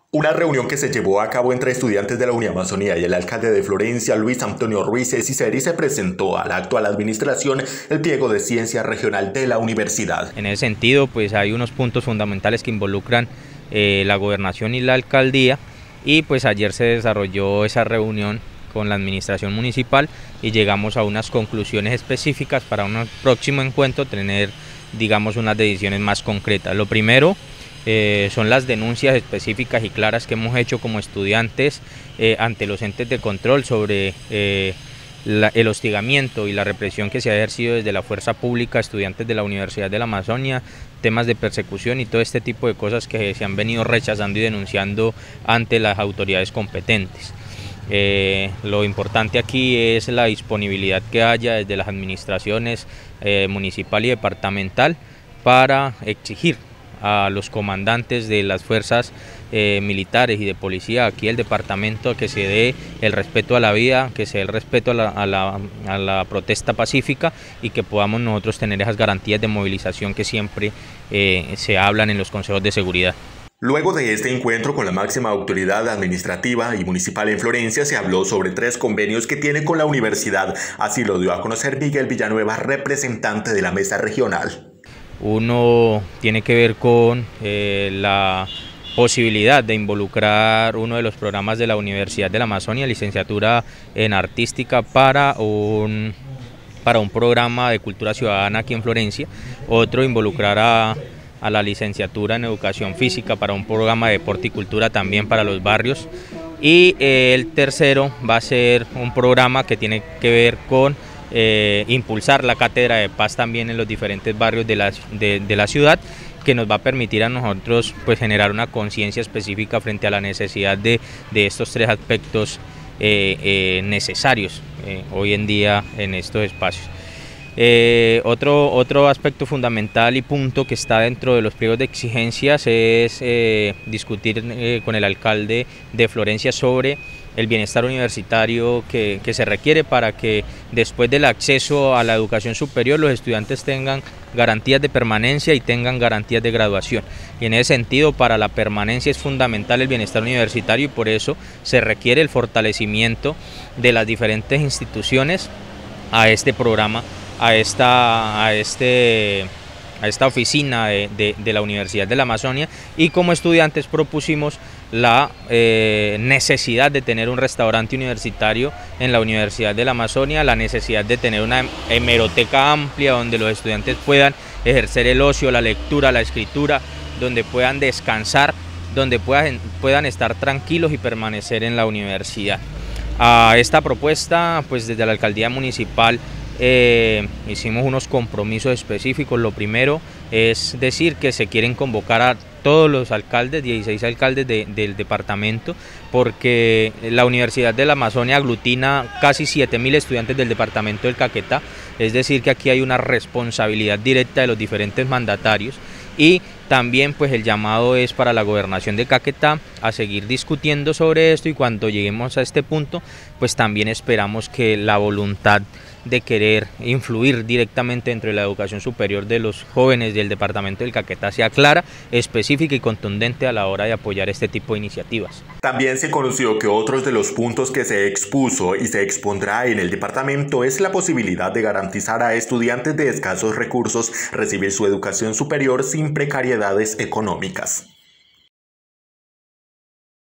Una reunión que se llevó a cabo entre estudiantes de la Uniamazonía y el alcalde de Florencia, Luis Antonio Ruiz Ciceri, se presentó a la actual administración el pliego de ciencia regional de la universidad. En ese sentido, pues hay unos puntos fundamentales que involucran la gobernación y la alcaldía, y pues ayer se desarrolló esa reunión con la administración municipal y llegamos a unas conclusiones específicas para un próximo encuentro tener, digamos, unas decisiones más concretas. Lo primero son las denuncias específicas y claras que hemos hecho como estudiantes ante los entes de control sobre el hostigamiento y la represión que se ha ejercido desde la fuerza pública a estudiantes de la Universidad de la Amazonia, temas de persecución y todo este tipo de cosas que se han venido rechazando y denunciando ante las autoridades competentes. Lo importante aquí es la disponibilidad que haya desde las administraciones municipal y departamental para exigir a los comandantes de las fuerzas militares y de policía aquí el departamento que se dé el respeto a la vida, que se dé el respeto a la protesta pacífica y que podamos nosotros tener esas garantías de movilización que siempre se hablan en los consejos de seguridad. Luego de este encuentro con la máxima autoridad administrativa y municipal en Florencia, se habló sobre 3 convenios que tiene con la universidad. Así lo dio a conocer Miguel Villanueva, representante de la mesa regional. Uno tiene que ver con la posibilidad de involucrar uno de los programas de la Universidad de la Amazonia, licenciatura en artística, para un programa de cultura ciudadana aquí en Florencia. Otro, involucrar a la licenciatura en educación física para un programa de deporte y cultura también para los barrios. Y el tercero va a ser un programa que tiene que ver con impulsar la cátedra de paz también en los diferentes barrios de la ciudad, que nos va a permitir a nosotros pues generar una conciencia específica frente a la necesidad de estos 3 aspectos necesarios hoy en día en estos espacios. Otro aspecto fundamental y punto que está dentro de los pliegos de exigencias es discutir con el alcalde de Florencia sobre el bienestar universitario que se requiere para que después del acceso a la educación superior los estudiantes tengan garantías de permanencia y tengan garantías de graduación. Y en ese sentido, para la permanencia es fundamental el bienestar universitario, y por eso se requiere el fortalecimiento de las diferentes instituciones a este programa, a esta oficina de la Universidad de la Amazonia, y como estudiantes propusimos la necesidad de tener un restaurante universitario en la Universidad de la Amazonia, la necesidad de tener una hemeroteca amplia donde los estudiantes puedan ejercer el ocio, la lectura, la escritura, donde puedan descansar, donde puedan estar tranquilos y permanecer en la universidad. A esta propuesta, pues desde la alcaldía municipal hicimos unos compromisos específicos. Lo primero es decir que se quieren convocar a todos los alcaldes, 16 alcaldes del departamento, porque la Universidad de la Amazonia aglutina casi 7.000 estudiantes del departamento del Caquetá, es decir que aquí hay una responsabilidad directa de los diferentes mandatarios. Y también pues el llamado es para la gobernación de Caquetá a seguir discutiendo sobre esto, y cuando lleguemos a este punto pues también esperamos que la voluntad de querer influir directamente dentro de la educación superior de los jóvenes del departamento del Caquetá sea clara, específica y contundente a la hora de apoyar este tipo de iniciativas. También se conoció que otros de los puntos que se expuso y se expondrá en el departamento es la posibilidad de garantizar a estudiantes de escasos recursos recibir su educación superior sin precariedades económicas.